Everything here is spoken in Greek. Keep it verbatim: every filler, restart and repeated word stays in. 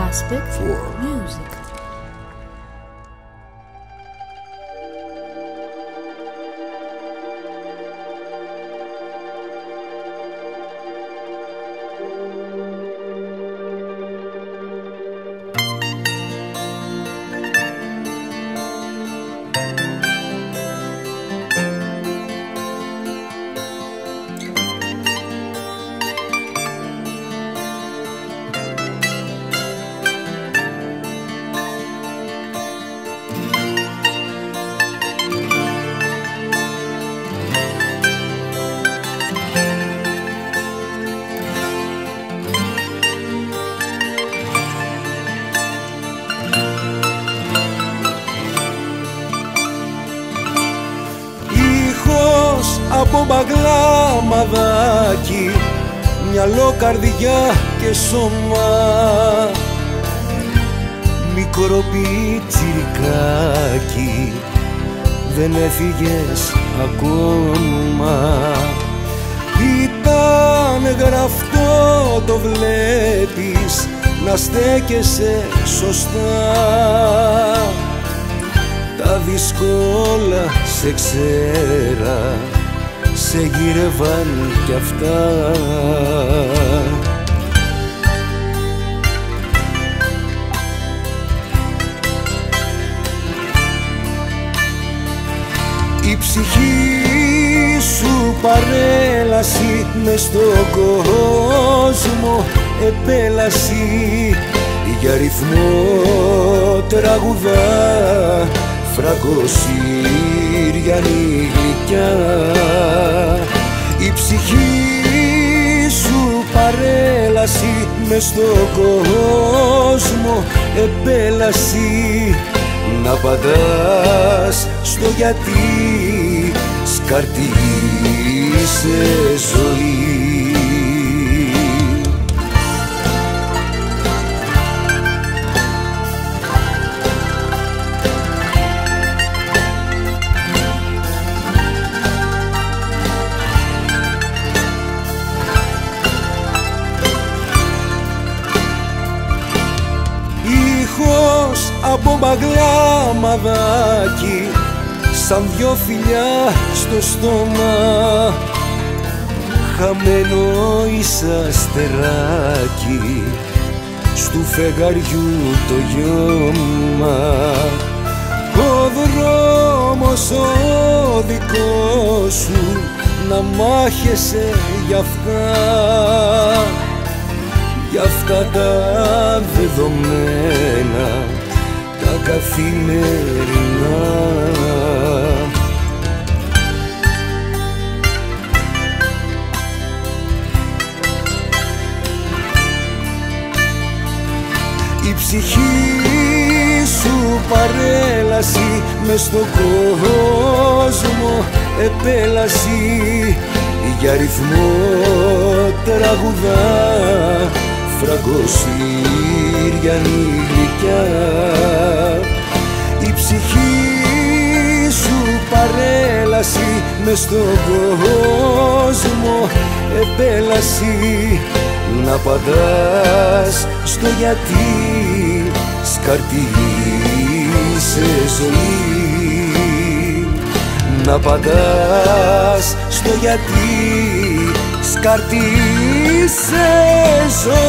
Aspect for music. Από μπαγλάμαδάκι, μυαλό, καρδιά και σώμα, μικρό πιτσιρικάκι, δεν έφυγες ακόμα. Ήταν γραφτό, το βλέπεις, να στέκεσαι σωστά. Τα δύσκολα σε ξέρα, σε γύρευαν κι αυτά. Η ψυχή σου παρέλαση, μες στον κόσμο επέλαση, για ρυθμό τραγουδά, φραγκοσύριανη γλυκιά. Η ψυχή σου παρέλαση, μες στον κόσμο επέλαση, να απαντάς στο γιατί, σκαρτίζε ζωή. Από μπαγλάμαδάκι, σαν δυο φιλιά στο στόμα, χαμένο ίσα αστεράκι, στου φεγγαριού το γιώμα. Ο δρόμος ο δικός σου, να μάχεσαι γι' αυτά, γι' αυτά τα δεδομένα, τα καθημερινά. Η ψυχή σου παρέλαση, μες στον κόσμο επέλαση, για ρυθμό τραγουδά, φραγκοσύριανη γλυκιά. Η ψυχή σου παρέλαση, μες στον κόσμο επέλαση, να απαντάς στο γιατί, σκαρτίζε ζωή. Να απαντάς στο γιατί, σκαρτίζε ζωή.